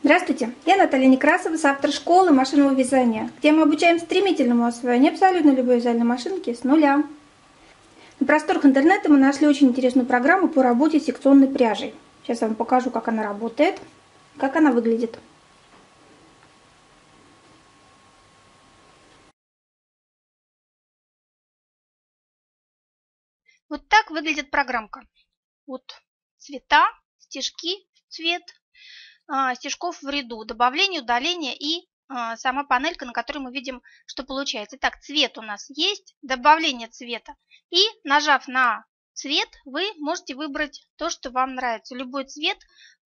Здравствуйте, я Наталья Некрасова, автор школы машинного вязания, где мы обучаем стремительному освоению абсолютно любой вязальной машинки с нуля. На просторах интернета мы нашли очень интересную программу по работе с секционной пряжей. Сейчас я вам покажу, как она работает, как она выглядит. Вот так выглядит программка. Вот цвета, стежки, цвет, стежков в ряду, добавление, удаление и сама панелька, на которой мы видим, что получается. Итак, цвет у нас есть, добавление цвета. И нажав на цвет, вы можете выбрать то, что вам нравится. Любой цвет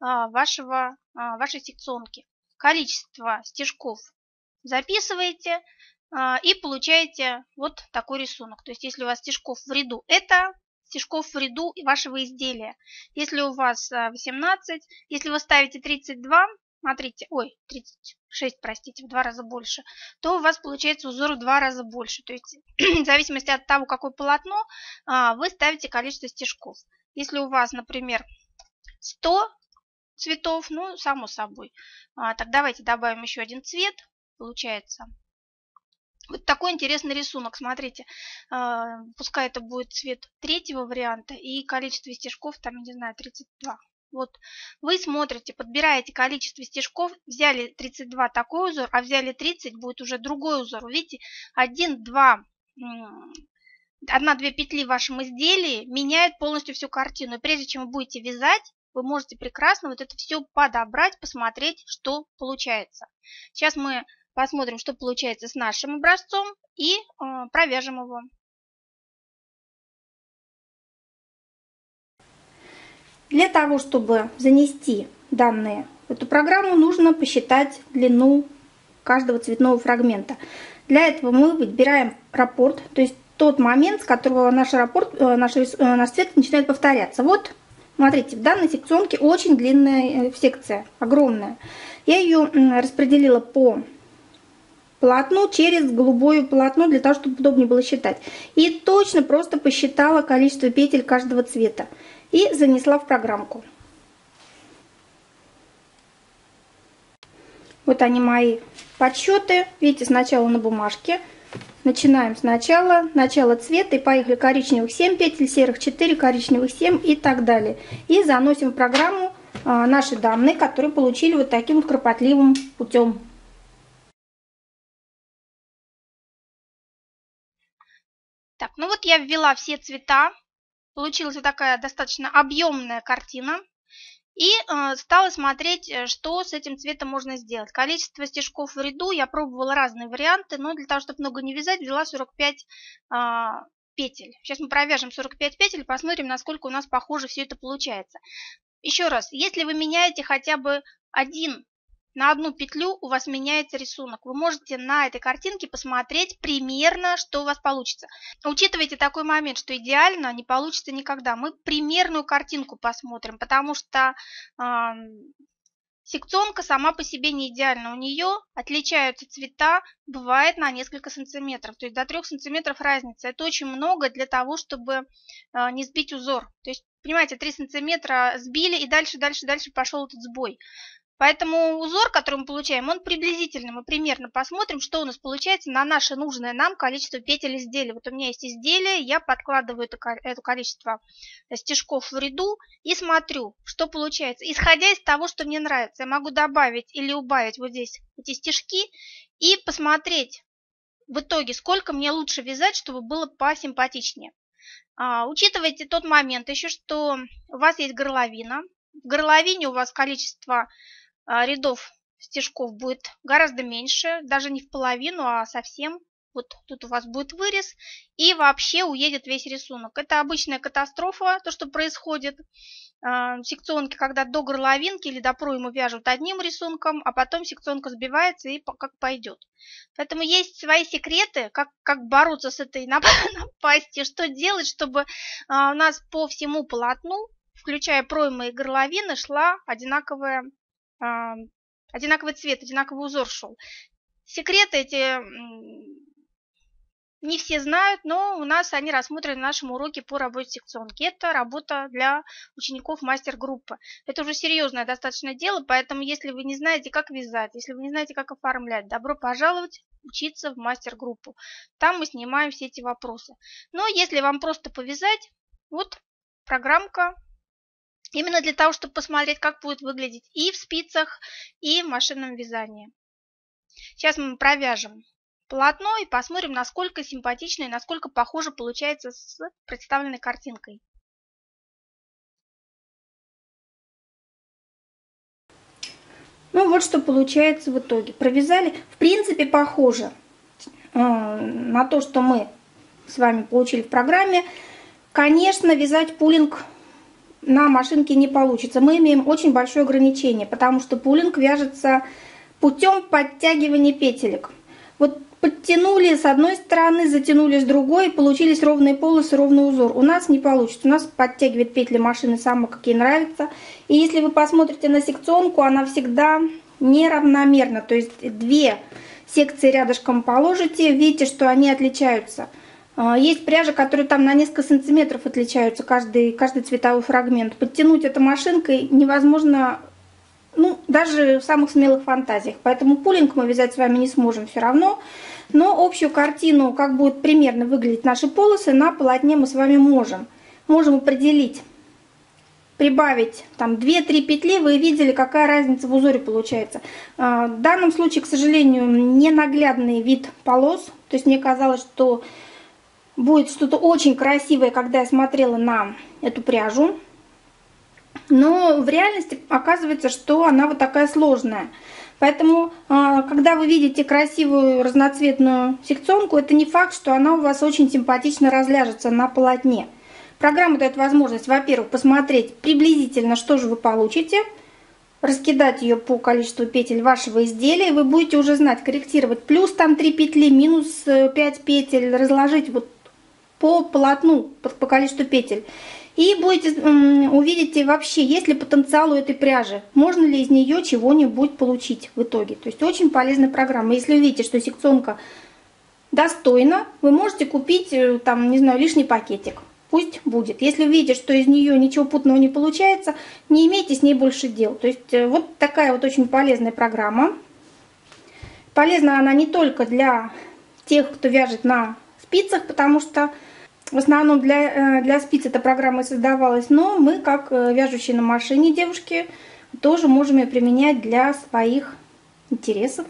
вашей секционки. Количество стежков записываете и получаете вот такой рисунок. То есть, если у вас стежков в ряду, это стежков в ряду вашего изделия. Если у вас 18, если вы ставите 32, смотрите, 36, простите, в 2 раза больше, то у вас получается узор в 2 раза больше. То есть, в зависимости от того, какое полотно, вы ставите количество стежков. Если у вас, например, 100 цветов, ну, само собой, так давайте добавим еще один цвет. Получается вот такой интересный рисунок. Смотрите, пускай это будет цвет третьего варианта и количество стежков там, я не знаю, 32. Вот вы смотрите, подбираете количество стежков, взяли 32 такой узор, а взяли 30, будет уже другой узор. Видите, 1-2 петли в вашем изделии меняют полностью всю картину. И прежде чем вы будете вязать, вы можете прекрасно вот это все подобрать, посмотреть, что получается. Сейчас мы посмотрим, что получается с нашим образцом, и провяжем его. Для того, чтобы занести данные в эту программу, нужно посчитать длину каждого цветного фрагмента. Для этого мы выбираем раппорт, то есть тот момент, с которого наш цвет начинает повторяться. Вот, смотрите, в данной секционке очень длинная секция, огромная. Я ее распределила по полотну через голубое полотно, для того, чтобы удобнее было считать. И точно просто посчитала количество петель каждого цвета и занесла в программку. Вот они мои подсчеты. Видите, сначала на бумажке. Начинаем сначала. Начало цвета и поехали. Коричневых 7 петель, серых 4, коричневых 7 и так далее. И заносим в программу наши данные, которые получили вот таким вот кропотливым путем. Так, ну вот я ввела все цвета. Получилась вот такая достаточно объемная картина. И стала смотреть, что с этим цветом можно сделать. Количество стежков в ряду, я пробовала разные варианты, но для того, чтобы много не вязать, взяла 45 петель. Сейчас мы провяжем 45 петель и посмотрим, насколько у нас похоже все это получается. Еще раз, если вы меняете хотя бы на одну петлю, у вас меняется рисунок. Вы можете на этой картинке посмотреть примерно, что у вас получится. Учитывайте такой момент, что идеально не получится никогда. Мы примерную картинку посмотрим, потому что секционка сама по себе не идеальна. У нее отличаются цвета, бывает на несколько сантиметров. То есть до 3 сантиметров разница. Это очень много для того, чтобы не сбить узор. То есть, понимаете, 3 сантиметра сбили и дальше пошел этот сбой. Поэтому узор, который мы получаем, он приблизительно. Мы примерно посмотрим, что у нас получается на наше нужное нам количество петель изделия. Вот у меня есть изделие, я подкладываю это количество стежков в ряду и смотрю, что получается. Исходя из того, что мне нравится, я могу добавить или убавить вот здесь эти стежки и посмотреть в итоге, сколько мне лучше вязать, чтобы было посимпатичнее. Учитывайте тот момент еще, что у вас есть горловина. В горловине у вас количество рядов стежков будет гораздо меньше, даже не в половину, а совсем. Вот тут у вас будет вырез, и вообще уедет весь рисунок. Это обычная катастрофа, то, что происходит в секционке, когда до горловинки или до проймы вяжут одним рисунком, а потом секционка сбивается и как пойдет. Поэтому есть свои секреты, как бороться с этой напастью, что делать, чтобы у нас по всему полотну, включая проймы и горловины, шла одинаковый цвет, одинаковый узор шел. Секреты эти Не все знают, но у нас они рассмотрены на нашем уроке по работе секционки. Это работа для учеников мастер-группы. Это уже серьезное достаточно дело, поэтому если вы не знаете, как вязать, если вы не знаете, как оформлять, добро пожаловать учиться в мастер-группу. Там мы снимаем все эти вопросы. Но если вам просто повязать, вот программка именно для того, чтобы посмотреть, как будет выглядеть и в спицах, и в машинном вязании. Сейчас мы провяжем полотно и посмотрим, насколько симпатично и насколько похоже получается с представленной картинкой. Ну вот что получается в итоге. Провязали, в принципе, похоже на то, что мы с вами получили в программе. Конечно, вязать пулинг на машинке не получится. Мы имеем очень большое ограничение, потому что пулинг вяжется путем подтягивания петелек. Вот подтянули с одной стороны, затянули с другой, получились ровные полосы, ровный узор. У нас не получится. У нас подтягивает петли машины сама, как ей нравится. И если вы посмотрите на секционку, она всегда неравномерна. То есть две секции рядышком положите, видите, что они отличаются. Есть пряжи, которые там на несколько сантиметров отличаются, каждый цветовой фрагмент. Подтянуть это машинкой невозможно, ну, даже в самых смелых фантазиях. Поэтому пулинг мы вязать с вами не сможем все равно. Но общую картину, как будут примерно выглядеть наши полосы, на полотне мы с вами можем. Можем определить, прибавить там 2-3 петли, вы видели, какая разница в узоре получается. В данном случае, к сожалению, не наглядный вид полос. То есть мне казалось, что будет что-то очень красивое, когда я смотрела на эту пряжу. Но в реальности оказывается, что она вот такая сложная. Поэтому, когда вы видите красивую разноцветную секционку, это не факт, что она у вас очень симпатично разляжется на полотне. Программа дает возможность, во-первых, посмотреть приблизительно, что же вы получите, раскидать ее по количеству петель вашего изделия, и вы будете уже знать, корректировать плюс там 3 петли, минус 5 петель, разложить вот по полотну, по количеству петель. И увидите вообще, есть ли потенциал у этой пряжи, можно ли из нее чего-нибудь получить в итоге. То есть очень полезная программа. Если увидите, что секционка достойна, вы можете купить там, не знаю, лишний пакетик. Пусть будет. Если увидите, что из нее ничего путного не получается, не имейте с ней больше дел. То есть вот такая вот очень полезная программа. Полезна она не только для тех, кто вяжет на спицах, потому что в основном для спиц эта программа создавалась, но мы, как вяжущие на машине девушки, тоже можем ее применять для своих интересов.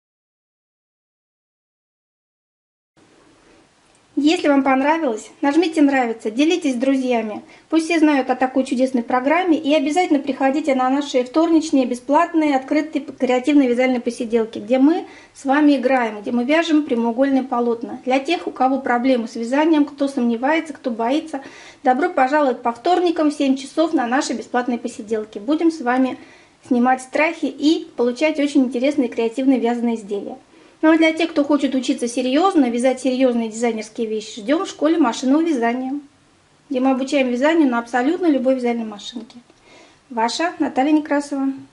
Если вам понравилось, нажмите «Нравится», делитесь с друзьями. Пусть все знают о такой чудесной программе. И обязательно приходите на наши вторничные, бесплатные, открытые креативные вязальные посиделки, где мы с вами играем, где мы вяжем прямоугольные полотна. Для тех, у кого проблемы с вязанием, кто сомневается, кто боится, добро пожаловать по вторникам в 7 часов на наши бесплатные посиделки. Будем с вами снимать страхи и получать очень интересные креативные вязаные изделия. Ну а для тех, кто хочет учиться серьезно, вязать серьезные дизайнерские вещи, ждем в школе машинного вязания, где мы обучаем вязанию на абсолютно любой вязальной машинке. Ваша Наталья Некрасова.